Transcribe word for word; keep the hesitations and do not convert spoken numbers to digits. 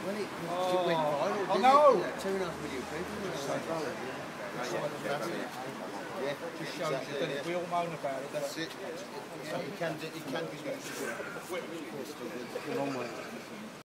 Well, it, Oh, it went viral, I didn't know. it? Two and a half million people. So viral. Yeah, Just shows exactly, you that yeah. we all moan about it. That's it. Yeah, you can, do- you can be used. The long way.